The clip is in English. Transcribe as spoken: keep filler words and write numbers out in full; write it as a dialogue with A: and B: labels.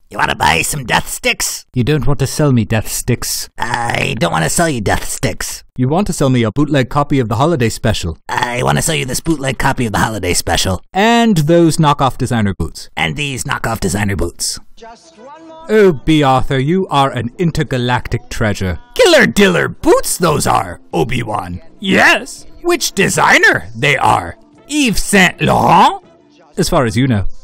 A: You wanna buy some death sticks?
B: You don't want to sell me death sticks.
A: I don't wanna sell you death sticks.
B: You want to sell me a bootleg copy of the holiday special.
A: I wanna sell you this bootleg copy of the holiday special.
B: And those knockoff designer boots.
A: And these knockoff designer boots.
B: Oh, B. Arthur, you are an intergalactic treasure.
A: Killer Diller boots those are, Obi-Wan.
B: Yes.
A: Which designer they are? Yves Saint Laurent?
B: As far as you know.